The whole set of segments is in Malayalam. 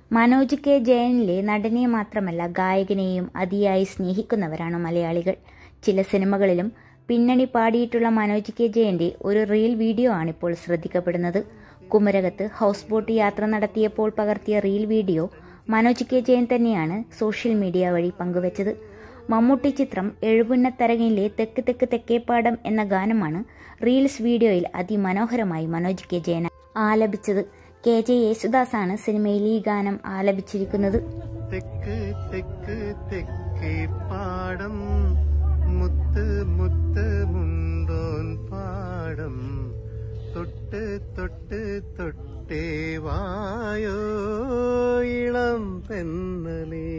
മനോജ് കെ ജയനിലെ നടനെ മാത്രമല്ല ഗായകനെയും അതിയായി സ്നേഹിക്കുന്നവരാണ് മലയാളികൾ. ചില സിനിമകളിലും പിന്നണി പാടിയിട്ടുള്ള മനോജ് കെ ജയന്റെ ഒരു റീൽ വീഡിയോ ആണിപ്പോൾ ശ്രദ്ധിക്കപ്പെടുന്നത്. കുമരകത്ത് ഹൗസ് ബോട്ട് യാത്ര നടത്തിയപ്പോൾ പകർത്തിയ reel video Manoj K Jayan തന്നെയാണ് സോഷ്യൽ മീഡിയ വഴി പങ്കുവച്ചത്. മമ്മൂട്ടി ചിത്രം എഴുപുന്നത്തരകയിലെ തെക്ക് തെക്ക് തെക്കേപ്പാടം എന്ന ഗാനമാണ് റീൽസ് വീഡിയോയിൽ അതിമനോഹരമായി മനോജ് കെ ജയൻ ആലപിച്ചത്. KJ യേശുദാസാണ് സിനിമയിൽ ഈ ഗാനം ആലപിച്ചിരിക്കുന്നത്. തെക്ക് തെക്ക് തെക്കേ പാടം മുത്ത് മുത്ത് മുണ്ടോൻ പാടം തൊട്ട് തൊട്ട് തൊട്ടേ വായോ ഇളം പെണ്ണലേ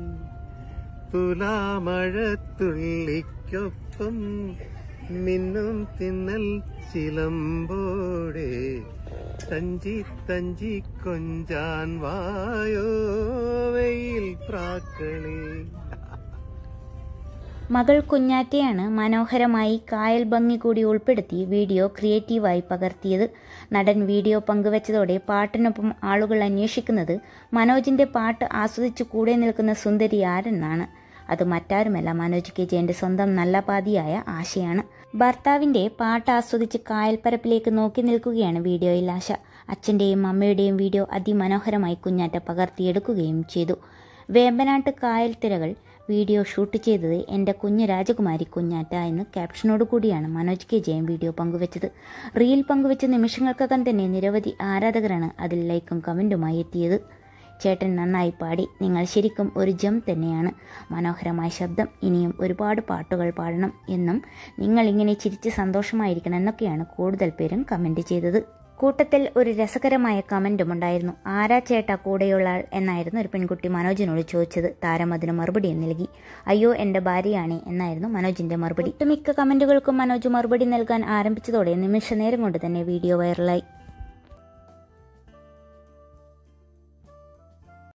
തുലാമഴത്തുള്ളിക്കൊപ്പം മിന്നും തിന്നൽ ചിലമ്പോടെ തഞ്ചി തഞ്ചി കൊഞ്ചാൻ വായോ വെയിൽ പ്രാക്കളേ. മകൾ കുഞ്ഞാറ്റയാണ് മനോഹരമായി കായൽ ഭംഗി കൂടി ഉൾപ്പെടുത്തി വീഡിയോ ക്രിയേറ്റീവായി പകർത്തിയത്. നടൻ വീഡിയോ പങ്കുവച്ചതോടെ പാട്ടിനൊപ്പം ആളുകൾ അന്വേഷിക്കുന്നത് മനോജിന്റെ പാട്ട് ആസ്വദിച്ചു കൂടെ നിൽക്കുന്ന സുന്ദരി ആരെന്നാണ്. അത് മറ്റാരുമല്ല, മനോജ് കെ ജയന്റെ സ്വന്തം നല്ല പാതിയായ ആശയാണ്. ഭർത്താവിന്റെ പാട്ട് ആസ്വദിച്ച് കായൽപ്പരപ്പിലേക്ക് നോക്കി നിൽക്കുകയാണ് വീഡിയോയിൽ ആശ. അച്ഛന്റെയും അമ്മയുടെയും വീഡിയോ അതിമനോഹരമായി കുഞ്ഞാറ്റ പകർത്തിയെടുക്കുകയും ചെയ്തു. വേമ്പനാട്ട് കായൽ തിരകൾ വീഡിയോ ഷൂട്ട് ചെയ്തത് എൻ്റെ കുഞ്ഞ് രാജകുമാരി കുഞ്ഞാറ്റ എന്ന് ക്യാപ്ഷനോട് കൂടിയാണ് മനോജ് കെ ജയൻ വീഡിയോ പങ്കുവച്ചത്. റീൽ പങ്കുവച്ച നിമിഷങ്ങൾക്കകം തന്നെ നിരവധി ആരാധകരാണ് അതിൽ ലൈക്കും കമൻറ്റുമായി എത്തിയത്. ചേട്ടൻ നന്നായി പാടി, നിങ്ങൾ ശരിക്കും ഒരു ജം തന്നെയാണ്, മനോഹരമായ ശബ്ദം, ഇനിയും ഒരുപാട് പാട്ടുകൾ പാടണം എന്നും നിങ്ങളിങ്ങനെ ചിരിച്ച് സന്തോഷമായിരിക്കണം എന്നൊക്കെയാണ് കൂടുതൽ പേരും കമൻറ്റ് ചെയ്തത്. കൂട്ടത്തിൽ ഒരു രസകരമായ കമൻറ്റും ഉണ്ടായിരുന്നു. ആരാ ചേട്ടാ കൂടെയുള്ള ആൾ എന്നായിരുന്നു ഒരു പെൺകുട്ടി മനോജിനോട് ചോദിച്ചത്. താരം അതിന് മറുപടിയും നൽകി. അയ്യോ എൻ്റെ ഭാര്യയാണ് എന്നായിരുന്നു മനോജിന്റെ മറുപടി. ഒട്ടുമിക്ക കമൻറ്റുകൾക്കും മനോജ് മറുപടി നൽകാൻ ആരംഭിച്ചതോടെ നിമിഷ നേരം കൊണ്ട് തന്നെ വീഡിയോ വൈറലായി.